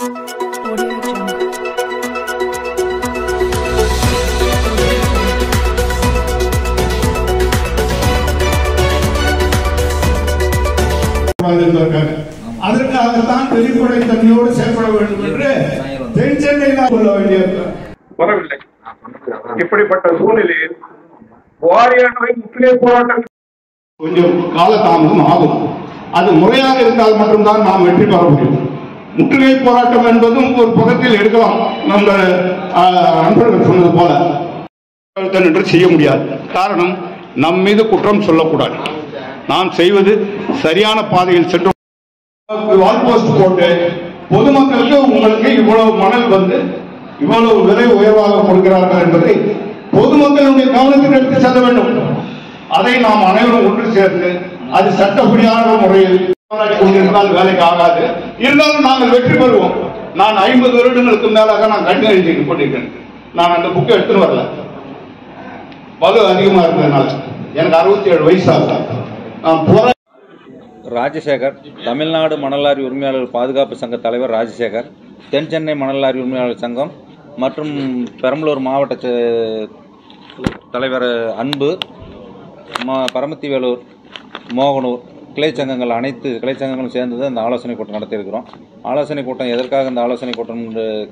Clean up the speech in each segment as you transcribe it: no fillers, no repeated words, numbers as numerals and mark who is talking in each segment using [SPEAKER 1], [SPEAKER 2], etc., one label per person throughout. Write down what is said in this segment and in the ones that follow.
[SPEAKER 1] அதற்காகத்தான் வெளிப்படைத்தன்மையோடு செயல்பட வேண்டும் என்று தென் சென்னையில் சொல்ல வேண்டியது வரவில்லை. இப்படிப்பட்ட சூழ்நிலையில் வாரியானவை முற்றுகை போராட்டம் கொஞ்சம் காலதாமதம் ஆகும். அது முறையாக இருந்தால் மட்டும்தான் நாம் வெற்றி பெற முடியும். முற்றுகை போராட்டம் என்பதும் ஒரு புறத்தில் எடுக்கலாம். நம்ம நண்பர்கள் சொன்னது போல என்று செய்ய முடியாது. காரணம், நம் மீது குற்றம் சொல்லக்கூடாது. நாம் செய்வது சரியான பாதையில் சென்று வால் போஸ்ட் போட்டு பொதுமக்களுக்கு உங்களுக்கு இவ்வளவு மணல் இவ்வளவு விலை உயர்வாக கொடுக்கிறார்கள் என்பதை பொதுமக்களுடைய கவனத்துக்கு எடுத்து செல்ல வேண்டும். அதை நாம் அனைவரும் ஒன்று சேர்ந்து அது சட்டப்படியான முறையில் கொண்டிருந்தால் வேலைக்கு ஆகாது. இருந்தாலும் நாங்கள் வெற்றி பெறுவோம். நான் 50 வருடங்களுக்கு மேலாக நான் கண்ணு எழுதி கொண்டிருக்கேன். நான் அந்த புக்கை எடுத்துன்னு வரல. பலு அதிகமா இருந்ததுனால எனக்கு 67 வயசு ஆகுது. நான்
[SPEAKER 2] ராஜசேகர், தமிழ்நாடு மணல் லாரி உரிமையாளர்கள் பாதுகாப்பு சங்க தலைவர் ராஜசேகர், தென் சென்னை மணல் லாரி உரிமையாளர் சங்கம் மற்றும் பெரம்பலூர் மாவட்ட தலைவர் அன்பு, பரமத்தி வேலூர், மோகனூர் கிளை சங்கங்கள் அனைத்து கிளை சங்கங்களும் சேர்ந்து அந்த ஆலோசனை கூட்டம் நடத்தியிருக்கிறோம். ஆலோசனை கூட்டம் எதற்காக இந்த ஆலோசனை கூட்டம்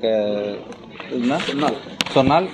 [SPEAKER 2] சொன்னால்,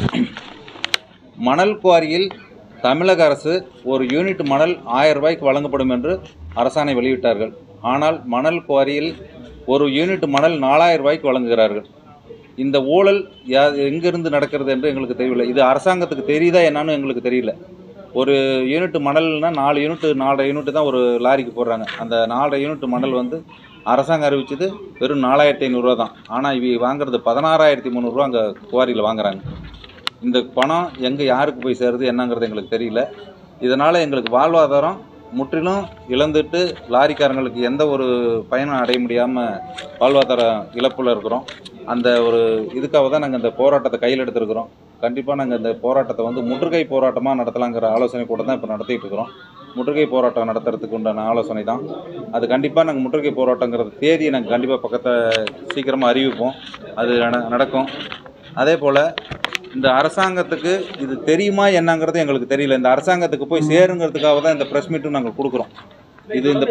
[SPEAKER 2] மணல் குவாரியில் தமிழக அரசு ஒரு யூனிட் மணல் 1000 ரூபாய்க்கு வழங்கப்படும் என்று அரசாணை வெளியிட்டார்கள். ஆனால் மணல் குவாரியில் ஒரு யூனிட் மணல் 4000 ரூபாய்க்கு வழங்குகிறார்கள். இந்த ஊழல் எங்கிருந்து நடக்கிறது என்று எங்களுக்கு தெரியவில்லை. இது அரசாங்கத்துக்கு தெரியுதா என்னன்னு எங்களுக்கு தெரியல. ஒரு யூனிட் மணல்னா 4.5 யூனிட் தான் ஒரு லாரிக்கு போடுறாங்க. அந்த 4.5 யூனிட் மணல் அரசாங்கம் அறிவிச்சது வெறும் 4500 ரூபா தான். ஆனால் இவங்க வாங்குறது 16300 ரூபா அங்கே குவாரியில் வாங்குறாங்க. இந்த பணம் எங்கே யாருக்கு போய் சேருது என்னங்கிறது எங்களுக்கு தெரியல. இதனால் எங்களுக்கு வாழ்வாதாரம் முற்றிலும் இழந்துட்டு லாரிக்காரங்களுக்கு எந்த ஒரு பயனும் அடைய முடியாமல் வாழ்வாதார இழப்பில் இருக்கிறோம். அந்த ஒரு இதுக்காக தான் நாங்கள் இந்த போராட்டத்தை கையில் எடுத்துருக்கிறோம். கண்டிப்பாக நாங்கள் இந்த போராட்டத்தை முற்றுகை போராட்டமாக நடத்தலாங்கிற ஆலோசனை கூட தான் இப்போ நடத்திட்டு இருக்கிறோம். முற்றுகை போராட்டம் நடத்துறதுக்கு உண்டான ஆலோசனை தான் அது. கண்டிப்பாக நாங்கள் முற்றுகை போராட்டங்கிறது தேதியை நாங்கள் கண்டிப்பாக சீக்கிரமாக அறிவிப்போம். அது நடக்கும். அதே போல் இந்த அரசாங்கத்துக்கு இது தெரியுமா என்னங்கிறது எங்களுக்கு தெரியல. இந்த அரசாங்கத்துக்கு போய் சேருங்கிறதுக்காக தான் இந்த ப்ரெஸ் மீட்டும் நாங்கள் கொடுக்குறோம். இது இந்த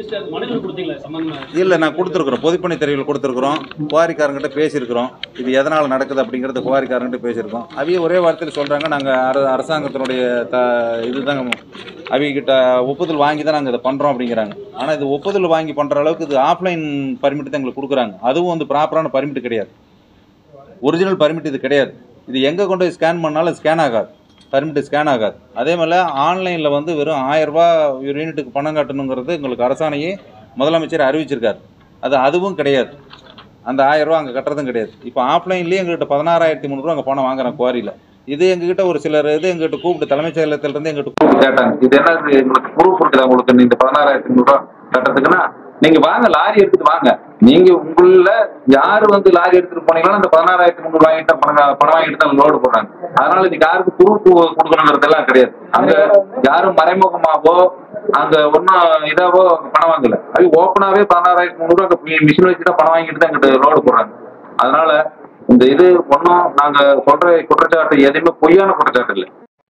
[SPEAKER 2] இல்லை, நான் கொடுத்துருக்குறோம். பொதுப்பணி தெரிவில் கொடுத்துருக்குறோம். குவாரிக்காரங்கிட்ட பேசியிருக்கிறோம். இது எதனால் நடக்குது அப்படிங்கிறது குவாரிக்காரங்கிட்ட பேசியிருக்கோம். அவைய ஒரே வார்த்தையில் சொல்கிறாங்க, நாங்கள் அரசாங்கத்தினுடைய இதுதான் அவங்ககிட்ட ஒப்புதல் வாங்கி தான் நாங்கள் இதை பண்ணுறோம் அப்படிங்கிறாங்க. ஆனால் இது ஒப்புதல் வாங்கி பண்ணுற அளவுக்கு இது ஆஃப்லைன் பர்மிட் தான் எங்களுக்கு கொடுக்குறாங்க. அதுவும் ப்ராப்பரான பர்மிட் கிடையாது. ஒரிஜினல் பர்மிட் இது கிடையாது. இது எங்கே கொண்டு போய் ஸ்கேன் பண்ணாலும் ஸ்கேன் ஆகாது, பர்மிட் ஸ்கேன் ஆகாது. அதே மாதிரி ஆன்லைனில் வெறும் 1000 ரூபா ஒரு யூனிட்டுக்கு பணம் கட்டணுங்கிறது எங்களுக்கு அரசாணையே முதலமைச்சர் அறிவிச்சிருக்காரு. அதுவும் கிடையாது. அந்த 1000 ரூபா அங்கே கட்டுறதும் கிடையாது. இப்போ ஆஃப்லைன்லேயே எங்கள்கிட்ட 16300 ரூபா அங்கே பணம் வாங்குறோம் குவாரியில். இது எங்ககிட்ட ஒரு சிலர் எங்ககிட்ட கூப்பிட்டு தலைமைச் செயலகத்திலிருந்து எங்கிட்ட கூப்பிட்டு கேட்டாங்க, இது என்ன எங்களுக்கு ப்ரூஃப் இருக்குது உங்களுக்கு இந்த 16300 ரூபா கட்டுறதுக்குன்னா நீங்க வாங்க, லாரி எடுத்துட்டு வாங்க. நீங்க உங்கள யாரு லாரி எடுத்துட்டு போனீங்களோ அந்த 16300 வாங்கிட்டு பணம் வாங்கிட்டு தான் லோடு போடுறாங்க. அதனால இதுக்கு யாருக்கு ப்ரூஃப் கொடுக்கணுங்கிறதெல்லாம் கிடையாது. அங்க யாரும் மறைமுகமாவோ அங்க ஒன்னும் இதாவோ பணம் வாங்கல. அது ஓப்பனாவே 16300 ரூபா மிஷின் வச்சுதான் பணம் வாங்கிட்டு தான் எங்கிட்ட லோடு போடுறாங்க. அதனால இந்த இது ஒன்னும் நாங்க சொல்ற குற்றச்சாட்டு எதுவுமே பொய்யான குற்றச்சாட்டு இல்லை,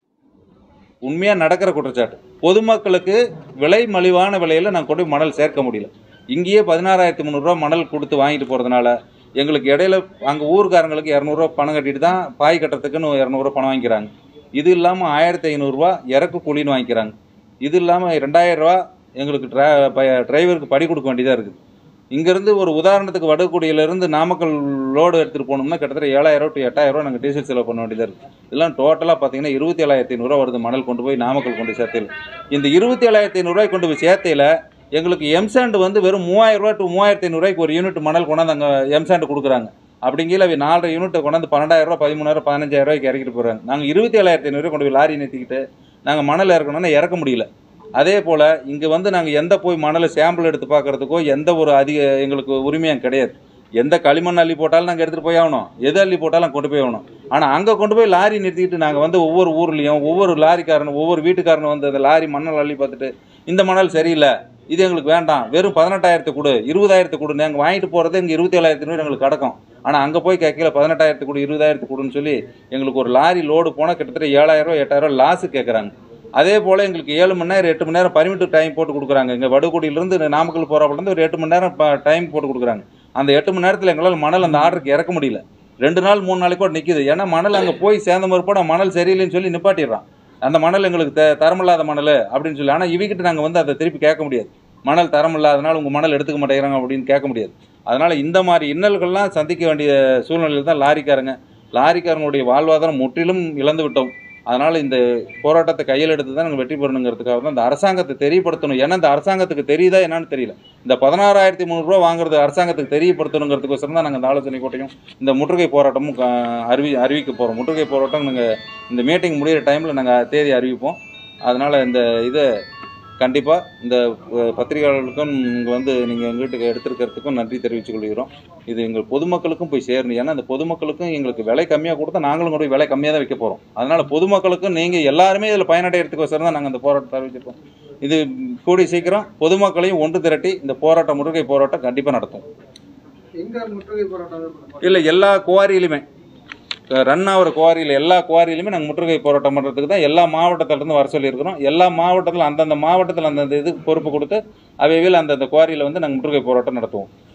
[SPEAKER 2] உண்மையாக நடக்கிற குற்றச்சாட்டு. பொதுமக்களுக்கு விலை மலிவான விலையில் நாங்கள் கொண்டு போய் மணல் சேர்க்க முடியல. இங்கேயே 16300 ரூபா மணல் கொடுத்து வாங்கிட்டு போகிறதுனால எங்களுக்கு இடையில அங்கே ஊருக்காரங்களுக்கு 200 ரூபா பணம் கட்டிட்டு தான் பாய் கட்டுறதுக்குன்னு 200 ரூபா பணம் வாங்கிக்கிறாங்க. இது இல்லாமல் 1500 ரூபா இறக்கு கூலின்னு வாங்கிக்கிறாங்க. இது இல்லாமல் 2000 ரூபா எங்களுக்கு டிரைவருக்கு படி கொடுக்க வேண்டியதாக இருக்குது. இங்கேருந்து ஒரு உதாரணத்துக்கு வடகுடியிலேருந்து நாமக்கல் லோடு எடுத்துகிட்டு போனோம்னா கிட்டத்தட்ட 7000 to 8000 ரூபா நாங்கள் டீசல் செலவு பண்ண வேண்டியதாக இருக்குது. இதெல்லாம் டோட்டலாக பார்த்தீங்கன்னா 27500 ரூபா வருது மணல் கொண்டு போய் நாமக்கல் கொண்டு சேர்த்தையில். இந்த 27500 ரூபாய் கொண்டு போய் சேர்த்தையில் எங்களுக்கு எம்சாண்ட் வெறும் 3000 ரூபா to 3500 ரூபாய்க்கு ஒரு யூனிட் மணல் கொண்டாந்து அங்கே எம்சாண்ட் கொடுக்குறாங்க. அப்படிங்கிற 4 யூனிட்டை கொண்டாந்து 12000 ரூபா 13000 15000 ரூபாய்க்கு இறக்கிட்டு போகிறாங்க. நாங்கள் 27500 ரூபாய் கொண்டு போய் லாரி நிறுத்திக்கிட்டு நாங்கள் மணல் இறக்கணும்னா இறக்க முடியல. அதே போல் இங்கே நாங்கள் எந்த போய் மணலை சாம்பிள் எடுத்து பார்க்குறதுக்கோ எந்த ஒரு எங்களுக்கு உரிமையும் கிடையாது. எந்த களிமண் அள்ளி போட்டாலும் நாங்கள் எடுத்துகிட்டு போய் ஆகணும், எது அள்ளி போட்டாலும் கொண்டு போய் ஆகணும். ஆனால் அங்கே கொண்டு போய் லாரி நிறுத்திக்கிட்டு நாங்கள் ஒவ்வொரு ஊர்லேயும் ஒவ்வொரு லாரிக்காரனும் ஒவ்வொரு வீட்டுக்காரனும் அந்த லாரி மணல் அள்ளி பார்த்துட்டு இந்த மணல் சரியில்லை, இது எங்களுக்கு வேண்டாம், வெறும் 18,000 கொடு, 20,000 கொடு, நாங்கள் வாங்கிட்டு போகிறது இங்கே 27,500 எங்களுக்கு கிடக்கும். ஆனால் அங்கே போய் கேட்கல 18,000 கொடு 20,000 கொடுன்னு சொல்லி எங்களுக்கு ஒரு லாரி லோடு போனால் கிட்டத்தட்ட 7,000 8,000 லாஸு கேட்குறாங்க. அதே போல் எங்களுக்கு 7 மணி நேரம் 8 மணி நேரம் பர்மிட் டைம் போட்டு கொடுக்குறாங்க. இங்கே வடுகுடியிலேருந்து நாமக்கல் போகிறப்பலேருந்து ஒரு 8 மணி நேரம் டைம் போட்டு கொடுக்குறாங்க. அந்த 8 மணி நேரத்தில் எங்களால் மணல் அந்த ஆர்டருக்கு இறக்க முடியல. 2 நாள் 3 நாளைக்கு கூட நிற்கிது. ஏன்னா மணல் அங்கே போய் சேர்ந்த மறுப்போட மணல் சரியில்லைன்னு சொல்லி நிப்பாட்டிடுறான். அந்த மணல் எங்களுக்கு தரமில்லாத மணல் அப்படின்னு சொல்லி. ஆனால் இவங்கிட்ட நாங்கள் வந்து அதை திருப்பி கேட்க முடியாது. மணல் தரம் இல்லாதனால உங்கள் மணல் எடுத்துக்க மாட்டேங்கிறாங்க அப்படின்னு கேட்க முடியாது. அதனால் இந்த மாதிரி இன்னல்கள்லாம் சந்திக்க வேண்டிய சூழ்நிலையில் தான் லாரிக்காரங்களுடைய வாழ்வாதாரம் முற்றிலும் இழந்து விட்டோம். அதனால் இந்த போராட்டத்தை கையில் எடுத்து தான் நாங்கள் வெற்றி பெறணுங்கிறதுக்காக தான் இந்த அரசாங்கத்தை தெரியப்படுத்தணும். ஏன்னா இந்த அரசாங்கத்துக்கு தெரியுதா என்னன்னு தெரியல. இந்த 16,300 வாங்குறது அரசாங்கத்துக்கு தெரியப்படுத்தணுங்கிறதுக்கோசரம் தான் நாங்கள் இந்த ஆலோசனை கூட்டையும் இந்த முற்றுகை போராட்டமும் அறிவிக்க போகிறோம். முற்றுகை போராட்டம் நாங்கள் இந்த மீட்டிங் முடிகிற டைமில் நாங்கள் தேதி அறிவிப்போம். அதனால் இந்த இதை கண்டிப்பாக இந்த பத்திரிகையாளர்களுக்கும் இங்கே வந்து நீங்கள் எங்கள் வீட்டுக்கு எடுத்துருக்கிறதுக்கும் நன்றி தெரிவித்துக் கொள்கிறோம். இது எங்கள் பொதுமக்களுக்கும் போய் சேரணும். ஏன்னா இந்த பொதுமக்களுக்கும் எங்களுக்கு விலை கம்மியாக கொடுத்தா நாங்களும் கூட விலை கம்மியாக தான் வைக்க போகிறோம். அதனால் பொதுமக்களுக்கும் நீங்கள் எல்லாருமே இதில் பயனடைகிறதுக்கோசரம் தான் நாங்கள் இந்த போராட்டத்தை அறிவிச்சிருக்கோம். இது கூடி சீக்கிரம் பொதுமக்களையும் ஒன்று திரட்டி இந்த முற்றுகை போராட்டம் கண்டிப்பாக நடத்தும். இல்லை, எல்லா குவாரியிலுமே ரன் ஆகிற குவாரியில் எல்லா குவாரியிலுமே நாங்கள் முற்றுகை போராட்டம் பண்ணுறதுக்கு தான் எல்லா மாவட்டத்திலேருந்து வர சொல்லியிருக்கிறோம். எல்லா மாவட்டத்தில் அந்தந்த மாவட்டத்தில் அந்தந்த இது பொறுப்பு கொடுத்து அவையில் அந்தந்த குவாரியில் வந்து நாங்கள் முற்றுகை போராட்டம் நடத்துவோம்.